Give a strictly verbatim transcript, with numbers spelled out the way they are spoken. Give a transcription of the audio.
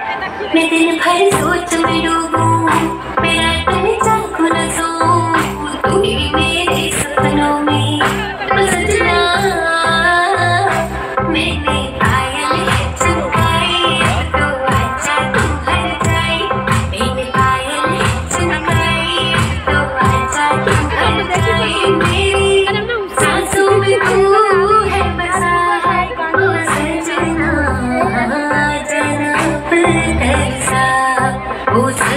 मैं दिन भर सोच में डूबूं, मैं रात में जागूं न सोऊं, तू ही मेरे सपनों में ओ सजना। मैंने पायल है चुकाई, अब तो आजा तू हर जाए। मैंने पायल है चुकाई, अब तो आजा तू हर जाए। मेरी सांसों में तू है बसा है ओ सजना, जना पर तरसा ओ